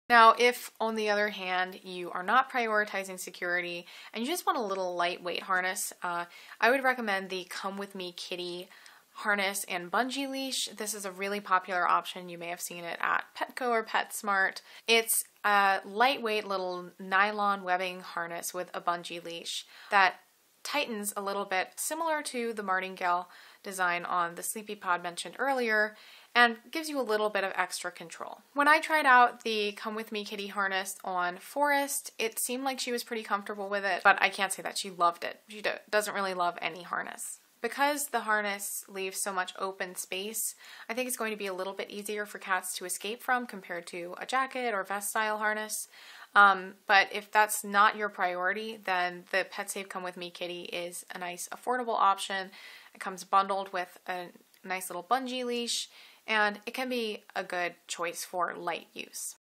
Now, if on the other hand you are not prioritizing security and you just want a little lightweight harness, I would recommend the Come With Me Kitty harness and bungee leash. This is a really popular option. You may have seen it at Petco or PetSmart. It's a lightweight little nylon webbing harness with a bungee leash that tightens a little bit, similar to the martingale design on the Sleepy Pod mentioned earlier, and gives you a little bit of extra control. When I tried out the Come With Me Kitty harness on Forest, it seemed like she was pretty comfortable with it, but I can't say that she loved it. She doesn't really love any harness. Because the harness leaves so much open space, I think it's going to be a little bit easier for cats to escape from compared to a jacket or vest style harness. But if that's not your priority, then the PetSafe Come With Me Kitty is a nice affordable option. It comes bundled with a nice little bungee leash, and it can be a good choice for light use.